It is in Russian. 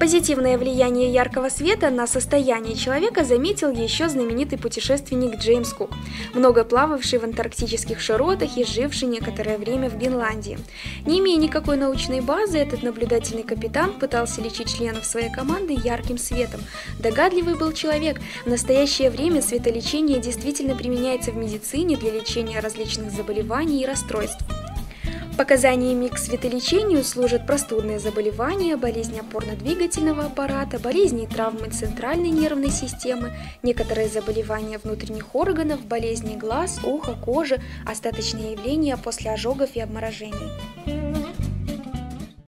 Позитивное влияние яркого света на состояние человека заметил еще знаменитый путешественник Джеймс Кук, много плававший в антарктических широтах и живший некоторое время в Гренландии. Не имея никакой научной базы, этот наблюдательный капитан пытался лечить членов своей команды ярким светом. Догадливый был человек. В настоящее время светолечение действительно применяется в медицине для лечения различных заболеваний и расстройств. Показаниями к светолечению служат простудные заболевания, болезни опорно-двигательного аппарата, болезни и травмы центральной нервной системы, некоторые заболевания внутренних органов, болезни глаз, уха, кожи, остаточные явления после ожогов и обморожений.